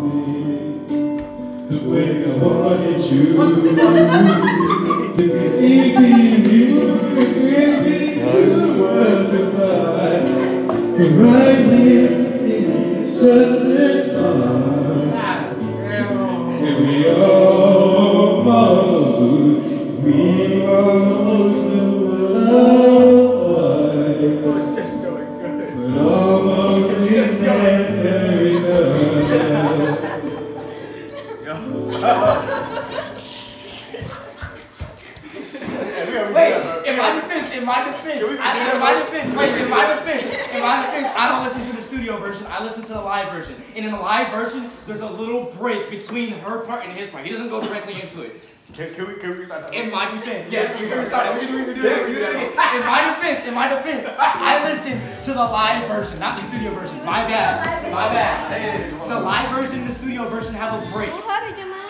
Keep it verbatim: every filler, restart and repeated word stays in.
me the way I wanted you. If you give me two words of life, right here in each other's arms, and we almost, we almost knew love, but almost is never enough. Wait, in my defense, in my defense, I, in my defense, wait, in my defense, in my defense, I don't listen to the studio version, I listen to the live version. And in the live version, there's a little break between her part and his part. He doesn't go directly into it. Can, can we, can we restart that? In my defense, yes, we can restart it. We can do it again. In my defense, in my defense, I listen to the live version, not the studio version. My bad, my bad. The live version and the studio version have a break.